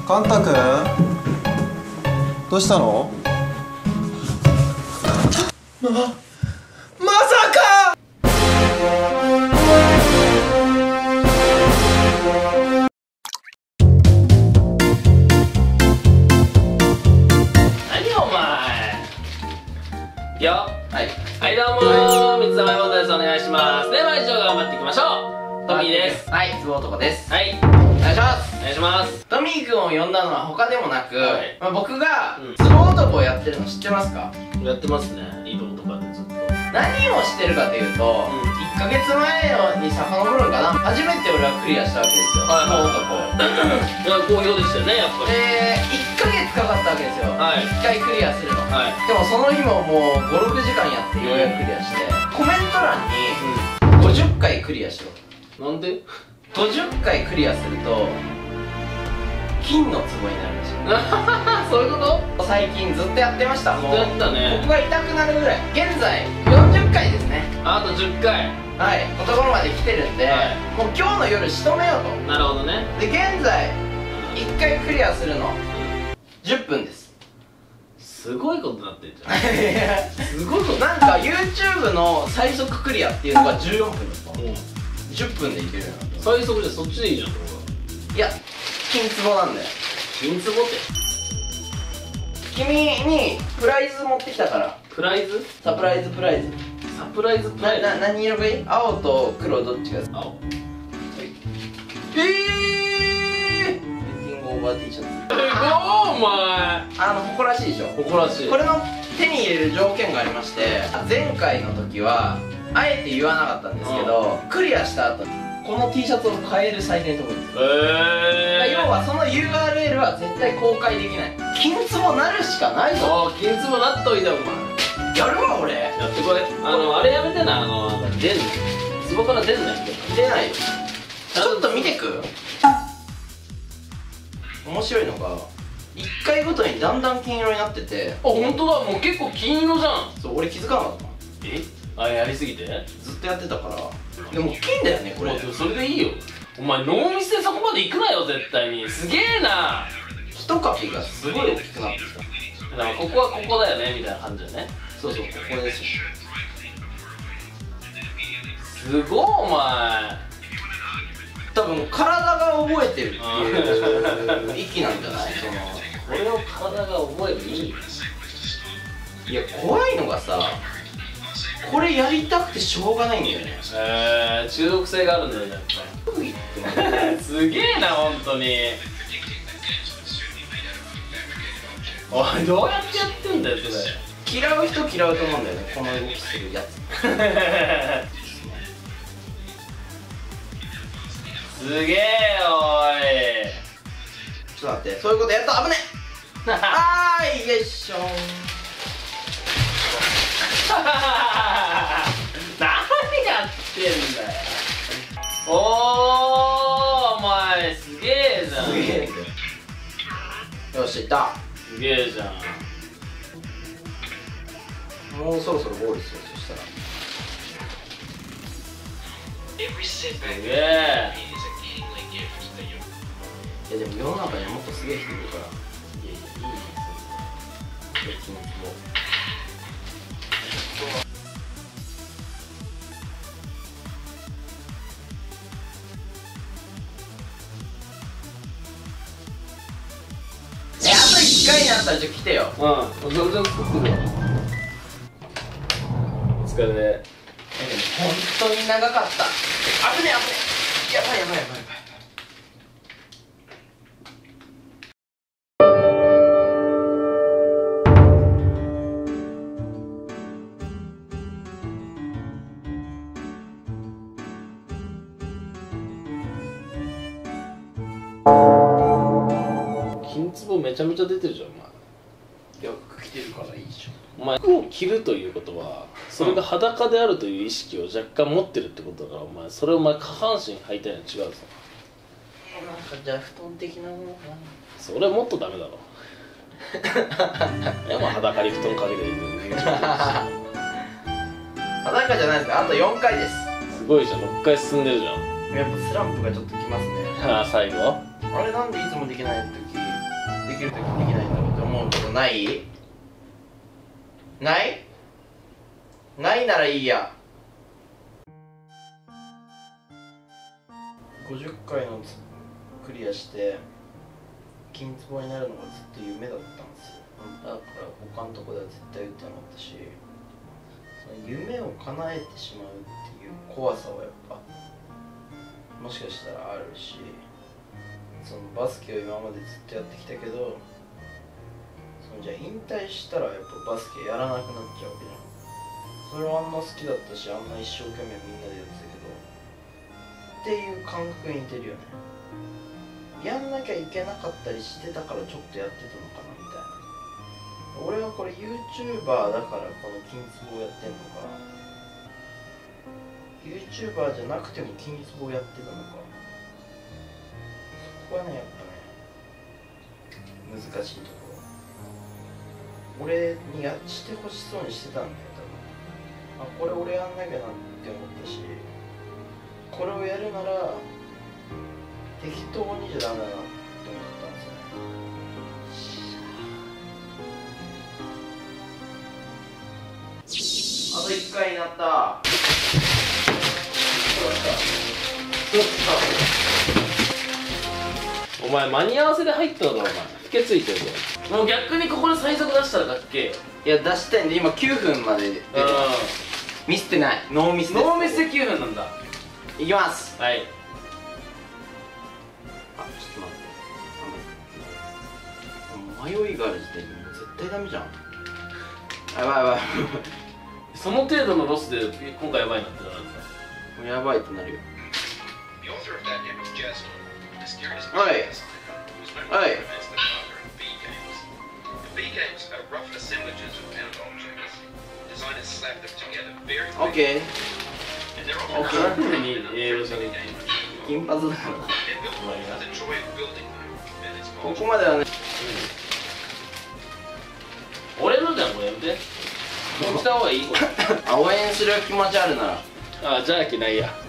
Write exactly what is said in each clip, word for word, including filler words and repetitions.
カンタ君、どうしたの？ま、まさか！ 何お前よ。はい、はい、どうもー、三つ玉妹です。お願いします。では一応頑張っていきましょう。トミーです。 はい、つぼ男です。 はい、 お願いします。 お願いします。 トミーくんを呼んだのは他でもなく、 はい、 まあ、僕がうんつぼ男をやってるの知ってますか？ やってますね、いいとことかでずっと。 何をしてるかというと、 うん、 いっかげつまえに遡るんかな、初めて俺はクリアしたわけですよ、 はい、 つぼ男。 好評でしたよね、やっぱり。 で、いっかげつかかったわけですよ、 はい、 いっかいクリアするの。 はい、 でもその日ももうごろくじかんやってようやくクリアして、コメント欄にごじゅっかいクリアしろ、 なんで？ ごじゅっかいクリアすると金の壺になるらしい。 そういうこと？ 最近ずっとやってました。もうずっとやったね。 僕が痛くなるぐらい。現在よんじゅっかいですね。 あとじゅっかい。 はい、のところまで来てるんで、 はい、 もう今日の夜仕留めようと。 なるほどね。 で、現在いっかいクリアするのじゅっぷんです。 すごいことになってんじゃん。すごいこと。 なんか YouTube の最速クリアっていうのがじゅうよんぷんですか。じゅっぷんでいけるようになった。 最速じゃそっちでいいじゃん。 いや、金壺なんだよ。 金壺って君にプライズ持ってきたから。 プライズ？ サプライズプライズ。 サプライズプライズ。 な、な、何色がいい？青と黒どっちが好き？青。えー、ベッティングオーバー T シャツ。 すごいお前。 あの、誇らしいでしょ。 誇らしい。 これの手に入れる条件がありまして、前回の時はあえて言わなかったんですけど、クリアした後この T シャツを買えるサイトに飛ぶんですよ。 へえ。 要はその ユーアールエル は絶対公開できない。金壺なるしかないぞ。 ああ、金壺なっといたお前。 やるわ俺。 やってこい。あのあれやめてな、あの出ん壺から出んないって。 出ないよ。ちょっと見てく。面白いのがいっかいごとにだんだん金色になってて。 あ、本当だ、もう結構金色じゃん。 そう、俺気づかなかった。 え、あ、やりすぎてずっとやってたから。でも金だよねこれ。 それでいいよ。お前ノーミスでそこまで行くなよ絶対に。すげえな。 ひとかきがすごい大きくなってきた。 だからここはここだよねみたいな感じだね。 そうそう、ここですよ。 すごいお前。 多分体が覚えてるっていう域なんじゃない？そのこれを体が覚えるいい。 いや、怖いのがさ、これやりたくてしょうがないんだよね。 えー、中毒性があるんだよねやっぱ。すげえな本当に。おい、どうやってやってんだよそれ。 嫌う人嫌うと思うんだよね、この動きするやつ。 すげえおい。 ちょっと待って、そういうことやったら危ねえ。はーい、よいしょー。 何やってんだよ。おー、お前すげえじゃん。 すげえ。よし、いった。 すげえじゃん。 もうそろそろゴールですよ、そしたら。 すげえ。 いやでも世の中にはもっとすげえ人いるから。 いやいや、いいね別にもうえ、あといっかいになったらちょっと来てよ。 うん、全然作ってるわ。お疲れで。 え、でも本当に長かった。危ねえ危ねえ。やばいやばいやばいやばい。 金壺めちゃめちゃ出てるじゃんお前。 いや、服着てるからいいでしょ。 お前服を着るということはそれが裸であるという意識を若干持ってるってことだから、お前それをお前下半身履いたのは違うぞ。 なんかじゃあ布団的なものかな。 それはもっとダメだろ。いや、もう裸に布団かけてる。 裸じゃないですか。あとよんかいです。 すごいじゃん、ろっかい進んでるじゃん。 やっぱスランプがちょっときますね。 ああ、最後あれなんでいつもできない時できるときできないんだろうって思うことない？ないないならいいや。ごじゅっかいのクリアして金壺になるのがずっと夢だったんですよ。だから他のとこでは絶対打ってなかったし、その夢を叶えてしまうっていう怖さはやっぱもしかしたらあるし、そのバスケを今までずっとやってきたけど、そのじゃあ引退したらやっぱバスケやらなくなっちゃうわけじゃん。それはあんな好きだったし、あんな一生懸命みんなでやってたけどっていう感覚に似てるよね。やんなきゃいけなかったりしてたからちょっとやってたのかなみたいな。俺はこれ YouTuber だからこの金壺をやってんのか、 YouTuber じゃなくても金壺をやってたのか、そこはねやっぱね難しいところ。俺にやしてほしそうにしてたんだよ多分。あ、これ俺やんなきゃなって思ったし、これをやるなら適当にじゃダメだなって思ったんですよね。あといっかいになった。 お前間に合わせで入ったのかお前。老けついてるぞ。もう逆にここで最速出したらかっけえよ。 いや出したいんで今きゅうふんまで出てミスってない。ノーミスです。 ノーミスできゅうふんなんだ。 いきます。 はい。 あ、ちょっと待って。迷いがある時点でもう絶対ダメじゃん。やばいやばいその程度のロスで今回やばいなってなるんだ。 もうやばいってなるよ。おいおい。オッケーオッケー。金髪だからここまではね。 俺のじゃん、これやめて。もう来た方がいいこれ。 あ、応援する気持ちあるなら。 あ、じゃあ着ないや。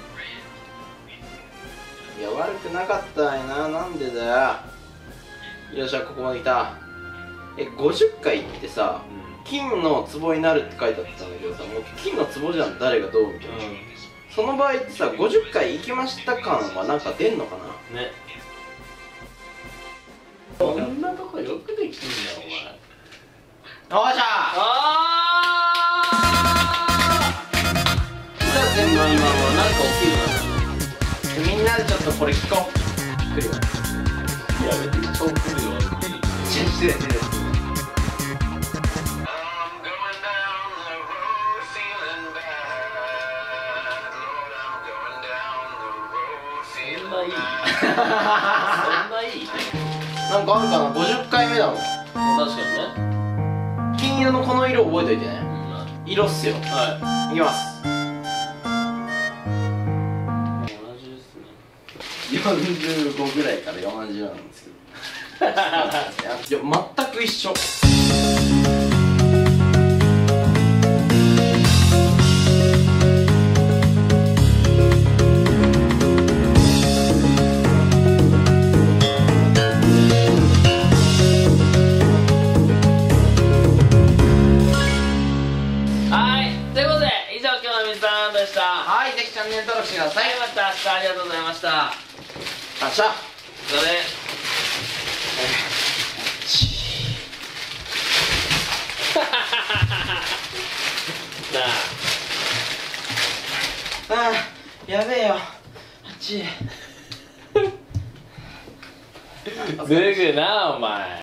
いや悪くなかったんやな。なんでだよ。よっしゃ、ここまで来た。え、ごじゅっかいってさ、うん、金の壺になるって書いてあったんだけどさ、もう金の壺じゃん、誰がどうみたいな、うん、その場合ってさ、ごじゅっかい行きました感はなんか出んのかなね。 こんなとこよくできてんだよ、お前。 おっしゃー。 あーじゃあ全部今もうなんか起きるな。 みんなでちょっとこれ聞こう。来るよ。 やめて、超来るよ。 信じてる。 そんないいそんないいなんかあるかな。ごじゅっかいめだもん。 確かにね。 金色のこの色覚えといてね、うん、色っすよ。 はい、 いきます。 同じですね。 よんじゅうごぐらいからよんじゅうなんですけどいや全く一緒。はい、ぜひチャンネル登録してください。 はい、また明日ありがとうございました。 明日それなあああ、やべえよ。あっち脱ぐなお前。